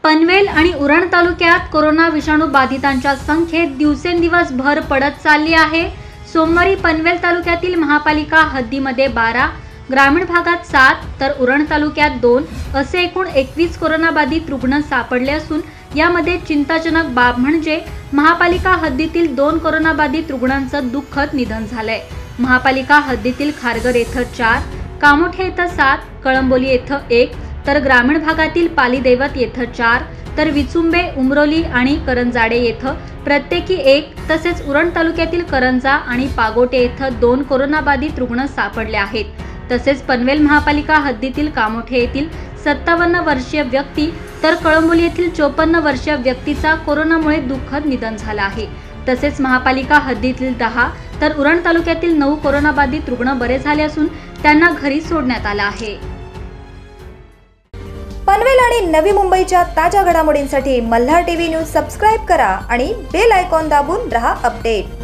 पनवेल आणि उरण तालुक्यात कोरोना विषाणू बाधितांच्या संख्येत दिवसेंदिवस भर पडत चालली आहे। सोमवारी पनवेल तालुक्यातील महापालिका हद्दीमध्ये 12, ग्रामीण भागात 7 तर उरण तालुक्यात 2 असे एकूण 21 कोरोना बाधित रुग्ण सापडले असून यामध्ये चिंताजनक बाब म्हणजे महापालिका हद्दीतील 2 कोरोना बाधित रुग्णांचं दुःखद निधन झालंय। महापालिका हद्दीतील खारघर येथे 4, कामोठे येथे 7, कळंबोली येथे 1 तर ग्रामीण भागातील पालीदैवत येथे 4 तर विचुंबे, उमरोली आणि करंजाडे येथे प्रत्येकी 1 तसेच उरण तालुक्यातील करंजा आणि पागोटे येथे 2 कोरोना बाधित रुग्ण सापडले आहेत। तसेच पनवेल महापालिका हद्दीतील कामोठे येथील 57 वर्षीय व्यक्ती तर कळंबोली येथील 54 वर्षीय व्यक्तीचा कोरोनामुळे दुःखद निधन झालं आहे। तसेच महापालिका हद्दीतील 10 तर उरण तालुक्यातील 9 कोरोना बाधित रुग्ण बरे झाले असून त्यांना घरी सोडण्यात आलं आहे। पनवेल आणि नवी मुंबईच्या ताज्या घडामोडींसाठी मल्हार टीव्ही न्यूज सबस्क्राइब करा आणि बेल आयकॉन दाबून रहा अपडेट।